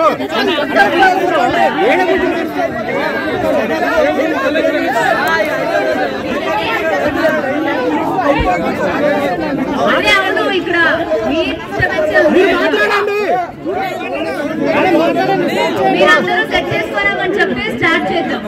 ఇక్కడ మీరందరూ సెట్ చేసుకోరామని చెప్పి స్టార్ట్ చేద్దాం.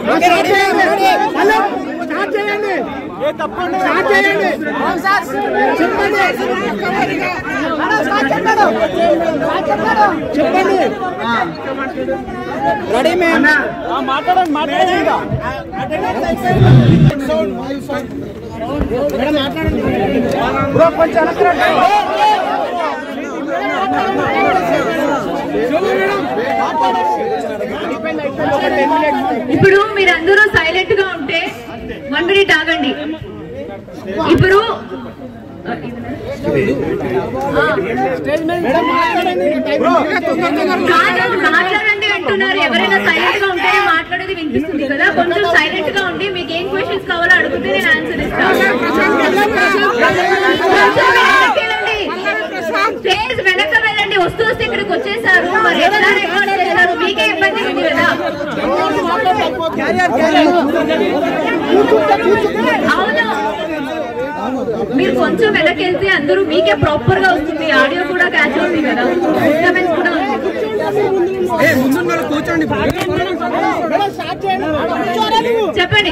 రెడీ మేడం మాట్లాడండి మాట్లాడండి బ్రో కొంచెం ఇప్పుడు మీరందరూ సైలెంట్ గా ఉంటే 1 మినిట్ ఆగండి. ఇప్పుడు మాట్లాడండి అంటున్నారు. ఎవరైనా సైలెంట్ గా ఉంటేనే మాట్లాడేది వినిపిస్తుంది కదా. కొంచెం సైలెంట్ గా ఉండి మీకు ఏం క్వశ్చన్స్ కావాలో అడిగితే నేను ఆన్సర్ ఇస్తాను. స్టేజ్ వెనక వెళ్ళండి. వస్తూ వస్తే ఇక్కడికి వచ్చేసారు. మరి ఎలా రికార్డ్ చేస్తారు? మీకే ఇబ్బంది ఉంది కదా. అవును, మీరు కొంచెం వెనకెళ్తే అందరూ మీకే ప్రాపర్ గా వస్తుంది. ఆడియో కూడా క్యాచ్ అవుతుంది కదా. డిస్టర్బెన్స్ కూడా ఉంది. చెప్పండి.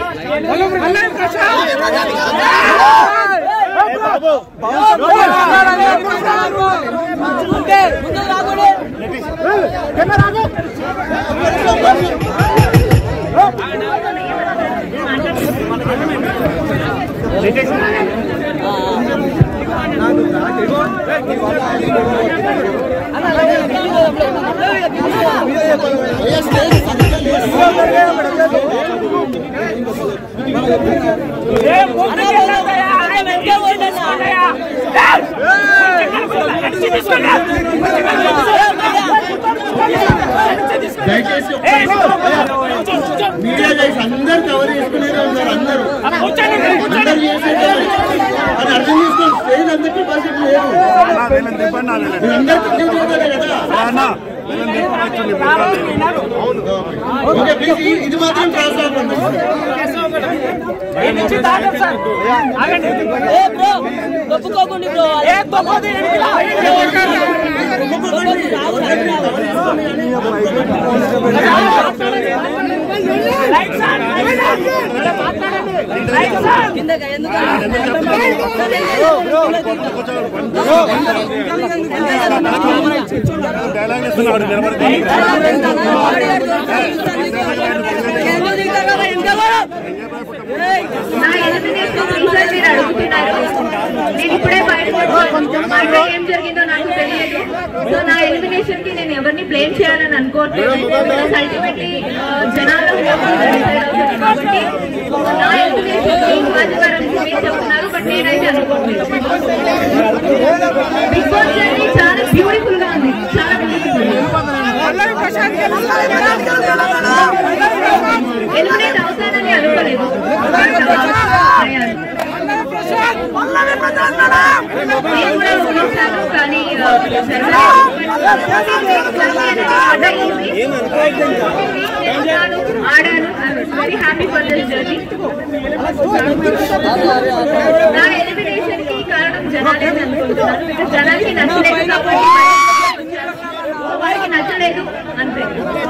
దయచేసి మీడియా గైస్ అందరు కవర్ చేసుకునేదే ఉన్నారు. అందరూ చేసేది అది అర్థం చేసుకోండి. స్టేజ్ అందరికీ పరిస్థితి లేదు. ఓకే ప్లీజ్ ఇది మాత్రం క్రాస్ అవ్వండి. నేను ఇప్పుడే బయటకు ఏం జరిగిందో నాకు తెలియదు. సో నా ఎలిమినేషన్ కి నేను ఎవరిని బ్లేమ్ చేయాలని అనుకోవట్లేదు. అల్టిమేట్లీ జనాలు కాబట్టి నా ఎలిమినేషన్ చెప్తున్నారు. బట్ నేనైతే అనుకోవట్లేదు. బిగ్ బాస్ జర్నీ చాలా బ్యూటిఫుల్ గా ఉంది. చాలా ఎలిమినేట్ అవుతానని అనుకోలేదు. కానీ ఆడాను. Very happy for this journey. నా ఎలిమినేషన్ కి కారణం జనాలే అనుకుంటున్నాను. బికాస్ జనాలకి నచ్చలేదు కాబట్టి వారికి నచ్చలేదు అంతే.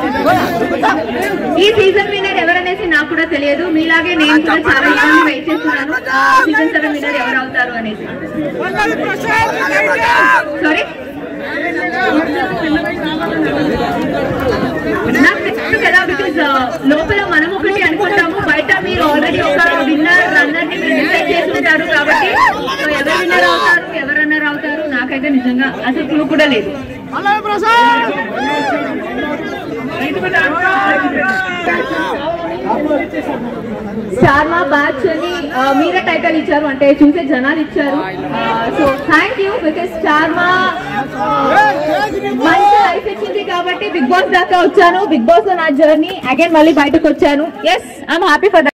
ఈ సీజన్ విన్నర్ ఎవరనేసి నాకు కూడా తెలియదు. మీలాగే నేను కూడా చాలా ఇబ్బంది వెయిట్ చేస్తున్నాను సీజన్ 7 విన్నర్ ఎవరు అవుతారు అనేసి. సారీ, నాకు తెలుసు కదా. బికాస్ లోపల మనం ఒకటి అనుకుంటాము, బయట మీరు ఆల్రెడీ ఒక విన్నర్ రన్నర్ ని డిసైడ్ చేసుకుంటారు. కాబట్టి ఎవరు విన్నర్ అవుతారు ఎవరు రన్నర్ అవుతారు నాకైతే నిజంగా అసలు క్లూ కూడా లేదు. స్టార్మా బ్యాచ్ అని మీరే టైటిల్ ఇచ్చారు, అంటే చూసే జనాలు ఇచ్చారు. So thank you. బికాస్ స్టార్మా మంచి లైఫ్ ఇచ్చింది కాబట్టి బిగ్ బాస్ దాకా వచ్చాను. బిగ్ బాస్ లో నా జర్నీ అగైన్ మళ్ళీ బయటకు వచ్చాను. Yes, I'm happy for that.